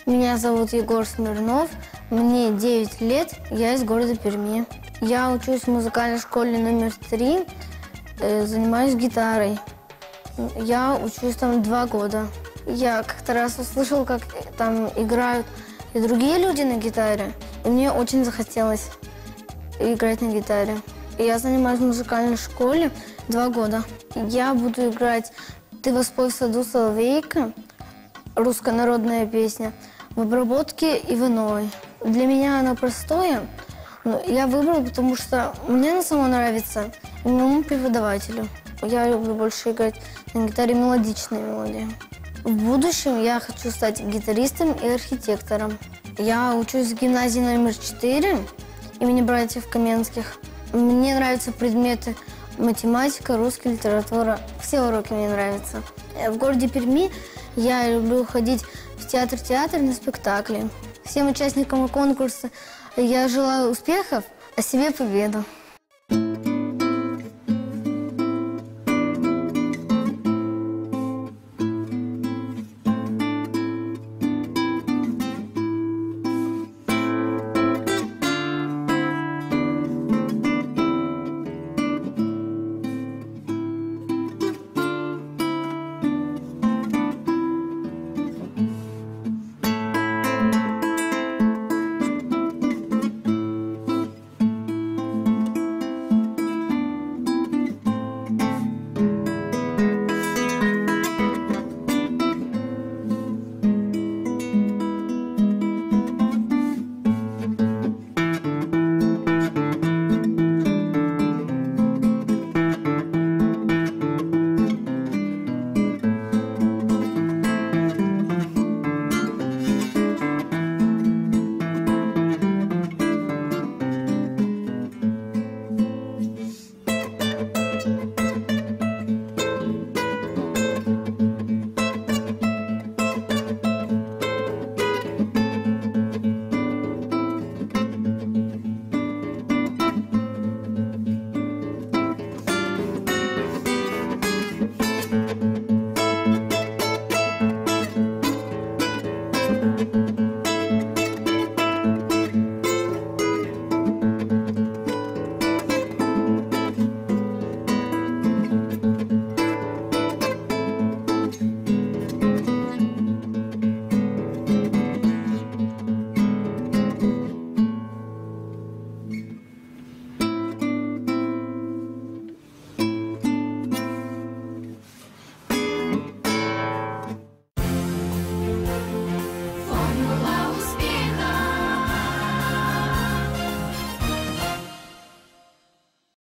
Меня зовут Егор Смирнов, мне 9 лет, я из города Перми. Я учусь в музыкальной школе номер 3, занимаюсь гитарой. Я учусь там 2 года. Я как-то раз услышал, как там играют и другие люди на гитаре, и мне очень захотелось играть на гитаре. И я занимаюсь в музыкальной школе 2 года. Я буду играть «Ты воспой в саду соловейка», русская народная песня, в обработке Ивановой. Для меня она простое, но я выбрала, потому что мне она сама нравится, и моему преподавателю. Я люблю больше играть на гитаре мелодичные мелодии. В будущем я хочу стать гитаристом и архитектором. Я учусь в гимназии номер 4 имени братьев Каменских. Мне нравятся предметы математика, русская литература. Все уроки мне нравятся. В городе Перми я люблю ходить в театр на спектакли. Всем участникам конкурса я желаю успехов, а себе победу.